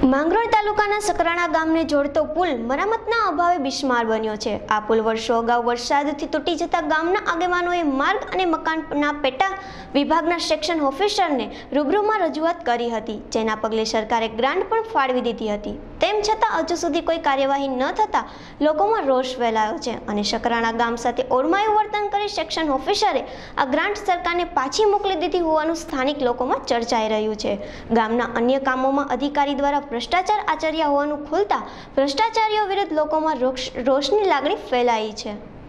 માંગરોળ તાલુકાના સકરાણા ગામને જોડતો પુલ મરામતના અભાવે બિસ્માર બન્યો છે। આ પુલ વર્ષો અગાઉ વરસાદથી તૂટી જતા ગામના આગેવાનોએ માર્ગ અને મકાનના પેટા વિભાગના સેક્શન ઓફિસરને રૂબરૂમાં રજૂઆત કરી હતી, જેના પગલે સરકારે ગ્રાન્ટ પણ ફાળવી દીધી હતી। તેમ છતાં હજુ સુધી કોઈ કાર્યવાહી ન થતાં લોકોમાં રોષ ફેલાયો છે અને સકરાણા ગામ સાથે ઓરમાયું વર્તન કરી સેક્શન ઓફિસરે આ ગ્રાન્ટ સરકારને પાછી મોકલી દીધી હોવાનું સ્થાનિક લોકોમાં ચર્ચાઈ રહ્યું છે। ગામના અન્ય કામોમાં અધિકારી દ્વારા ભ્રષ્ટાચાર આચર્યા હોવાનું ખુલતા ભ્રષ્ટાચારીઓ વિરુદ્ધ લોકોમાં રોષની લાગણી ફેલાઈ છે।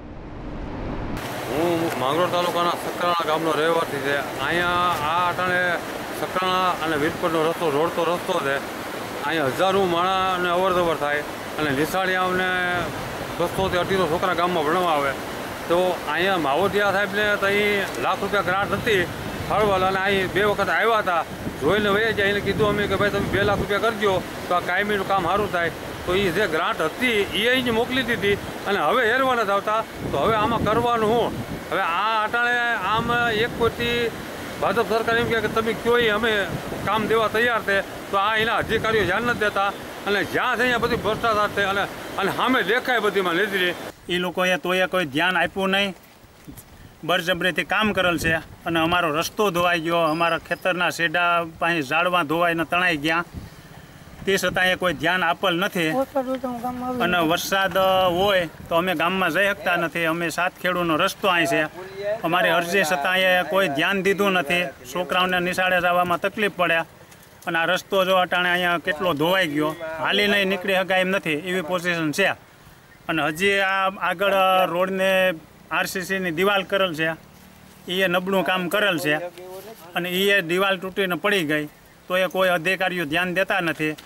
હું માંગરોળ તાલુકાના સકરાણા ગામનો રહેવાસી છે। અહીંયા આ અટાણે સકરાણા અને વીરપુરનો રસ્તો રોડતો રસ્તો છે। અહીંયા હજારો માણસને અવરજવર થાય અને નિશાળીઓને 200 થી 250 છોકરા ગામમાં ભણવા આવે। તો અહીંયા માવોદિયા સાહેબને તો અહીં લાખ રૂપિયા ગ્રાન્ટ હતી ફાળવલ, અને અહીં 2 વખત આવ્યા હતા, જોઈને વહી જાય। એને કીધું અમે કે ભાઈ તમે 2 લાખ રૂપિયા કરજો તો આ કાયમીનું કામ સારું થાય। તો એ જે ગ્રાન્ટ હતી એ અહીં મોકલી દીધી અને હવે હેરવા નથી આવતા। તો હવે આમાં કરવાનું હું? હવે આ અટાણે આમ એક કોઈથી ભાજપ સરકાર એમ કે તમે કયો એ અમે કામ દેવા તૈયાર છે, તો આ એના અધિકારીઓ ધ્યાન નથી દેતા અને જ્યાં છે અહીંયા બધી ભ્રષ્ટાચાર છે અને સામે દેખાય બધીમાં લીધી। એ લોકોએ તોય કોઈ ધ્યાન આપ્યું નહીં, બળજબરીથી કામ કરેલ છે અને અમારો રસ્તો ધોવાઈ ગયો, અમારા ખેતરના શેડા પાસે ઝાડવા ધોવાઈને તણાઈ ગયા, તે છતાં એ કોઈ ધ્યાન આપેલ નથી। અને વરસાદ હોય તો અમે ગામમાં જઈ શકતા નથી। અમે 7 ખેડૂનો રસ્તો અહીં છે, અમારી અરજી છતાં એ કોઈ ધ્યાન દીધું નથી। છોકરાઓને નિશાળે જવામાં તકલીફ પડે અને આ રસ્તો જો અટાણે અહીંયા કેટલો ધોવાઈ ગયો, હાલી નહીં નીકળી શકાય એમ નથી એવી પોઝિશન છે। અને હજી આ આગળ રોડને આરસીસીની દિવાલ કરેલ છે, એ નબળું કામ કરેલ છે અને એ દિવાલ તૂટીને પડી ગઈ, તો એ કોઈ અધિકારીઓ ધ્યાન દેતા નથી।